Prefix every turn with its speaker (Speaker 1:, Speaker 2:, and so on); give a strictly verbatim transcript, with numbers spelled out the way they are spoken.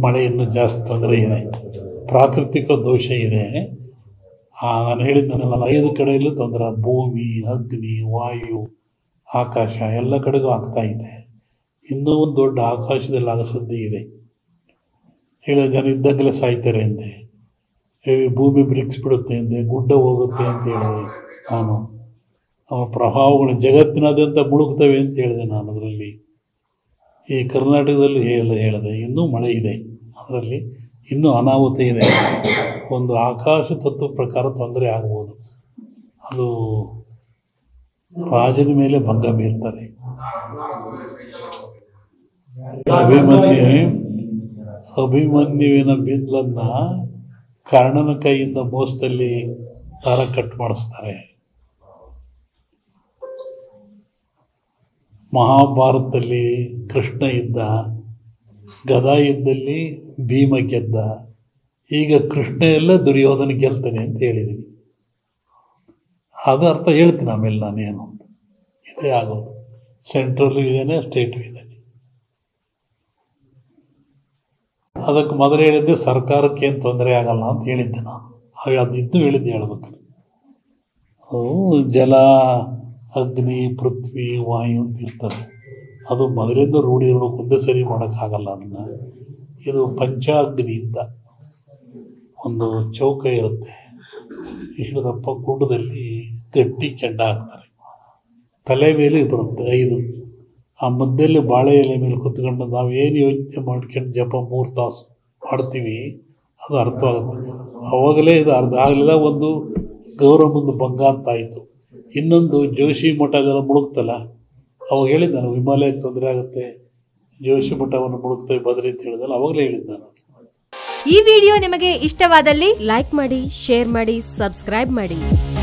Speaker 1: ಮಳೆ ಇನ್ನೂ ಜಾಸ್ತಿ ತೊಂದರೆ ಇದೆ, ಪ್ರಾಕೃತಿಕ ದೋಷ ಇದೆ. ನಾನು ಹೇಳಿದ್ದನಲ್ಲ, ಐದು ಕಡೆಯಲ್ಲೂ ತೊಂದರೆ, ಭೂಮಿ, ಅಗ್ನಿ, ವಾಯು, ಆಕಾಶ ಎಲ್ಲ ಕಡೆಗೂ ಆಗ್ತಾ ಇದೆ. ಇನ್ನೂ ಒಂದು ದೊಡ್ಡ ಆಕಾಶದಲ್ಲಿ ಆಗೋ ಸುದ್ದಿ ಇದೆ. ಹೇಳಿದ ಜನ ಇದ್ದಾಗಲೇ ಸಾಯ್ತಾರೆ ಅಂದೆ, ಭೂಮಿ ಬಿರುಕಿಸ್ಬಿಡುತ್ತೆ ಅಂದೆ, ಗುಡ್ಡ ಹೋಗುತ್ತೆ ಅಂತ ಹೇಳಿದೆ ನಾನು. ಅವನ ಪ್ರಭಾವಗಳು ಜಗತ್ತಿನಾದ್ಯಂತ ಮುಳುಗ್ತವೆ ಅಂತ ಹೇಳಿದೆ ನಾನು. ಅದರಲ್ಲಿ ಈ ಕರ್ನಾಟಕದಲ್ಲಿ ಹೇಳ ಹೇಳಿದೆ ಇನ್ನೂ ಮಳೆ ಇದೆ, ಅದರಲ್ಲಿ ಇನ್ನೂ ಅನಾಹುತ ಇದೆ. ಒಂದು ಆಕಾಶ ತತ್ವ ಪ್ರಕಾರ ತೊಂದರೆ ಆಗ್ಬೋದು. ಅದು ರಾಜನ ಮೇಲೆ ಭಂಗ ಬೀರ್ತಾರೆ. ಅಭಿಮನ್ಯು ಅಭಿಮನ್ಯುವಿನ ಬಿಲ್ಲನ್ನ ಕರ್ಣನ ಕೈಯಿಂದ ಮೋಸದಲ್ಲಿ ದಾರ ಕಟ್ ಮಾಡಿಸ್ತಾರೆ. ಮಹಾಭಾರತದಲ್ಲಿ ಕೃಷ್ಣ ಇದ್ದ, ಗದಾ ಯುದ್ಧದಲ್ಲಿ ಭೀಮ ಗೆದ್ದ. ಈಗ ಕೃಷ್ಣ ಎಲ್ಲ ದುರ್ಯೋಧನ ಗೆಲ್ತಾನೆ ಅಂತ ಹೇಳಿದ್ದೀನಿ. ಅದು ಅರ್ಥ ಹೇಳ್ತೀನಿ ಆಮೇಲೆ ನಾನೇನು. ಇದೇ ಆಗೋದು. ಸೆಂಟ್ರಲ್ಲೂ ಇದ್ದೇನೆ, ಸ್ಟೇಟು ಇದ್ದೇನೆ. ಅದಕ್ಕೆ ಮೊದಲು ಹೇಳಿದ್ದೆ ಸರ್ಕಾರಕ್ಕೆ ಏನು ತೊಂದರೆ ಆಗಲ್ಲ ಅಂತ ಹೇಳಿದ್ದೆ ನಾನು. ಹಾಗೆ ಅದು ಇದ್ದು ಹೇಳಿದ್ದೆ ಹೇಳ್ಬೇಕು. ಅದು ಜಲ, ಅಗ್ನಿ, ಪೃಥ್ವಿ, ವಾಯು ಅಂತ ಇರ್ತದೆ. ಅದು ಮೊದಲಿಂದ ರೂಢಿ ಇರಬೇಕು, ಒಂದೇ ಸರಿ ಮಾಡೋಕ್ಕಾಗಲ್ಲ ಅದನ್ನು. ಇದು ಪಂಚಾಗ್ನಿಯಿಂದ ಒಂದು ಚೌಕ ಇರುತ್ತೆ, ಇಷ್ಟದಪ್ಪ ಗುಡ್ಡದಲ್ಲಿ ಗಟ್ಟಿ ಕೆಂಡ ಹಾಕ್ತಾರೆ, ತಲೆ ಮೇಲೆ ಬರುತ್ತೆ ಐದು. ಆ ಮಧ್ಯದಲ್ಲಿ ಬಾಳೆ ಎಲೆ ಮೇಲೆ ಕುತ್ಕೊಂಡು ನಾವೇನು ಯೋಚನೆ ಮಾಡ್ಕೊಂಡು ಜಪ ಮೂರು ತಾಸು ಮಾಡ್ತೀವಿ, ಅದು ಅರ್ಥವಾಗುತ್ತೆ. ಅವಾಗಲೇ ಇದು ಅರ್ಧ ಆಗಲಿಲ್ಲ, ಒಂದು ಗೌರವಮುಂದು ಭಂಗ ಅಂತ ಆಯಿತು. ಇನ್ನೊಂದು ಜೋಶಿ ಮಠ ಅದೆಲ್ಲ ಮುಳುಗ್ತಲ್ಲ, ಅವಾಗ ಹೇಳಿದ್ದ ನಾನು, ಹಿಮಾಲಯಕ್ಕೆ ತೊಂದರೆ ಆಗುತ್ತೆ, ಜೋಶಿ ಮಠವನ್ನು ಮುಳುಗ್ತೇವೆ ಬದ್ರಿ ಅಂತ ಹೇಳಿದಲ್ಲ, ಅವಾಗಲೇ ಹೇಳಿದ್ದ ನಾನು.
Speaker 2: ಈ ವಿಡಿಯೋ ನಿಮಗೆ ಇಷ್ಟವಾದಲ್ಲಿ ಲೈಕ್ ಮಾಡಿ, ಶೇರ್ ಮಾಡಿ, ಸಬ್ಸ್ಕ್ರೈಬ್ ಮಾಡಿ.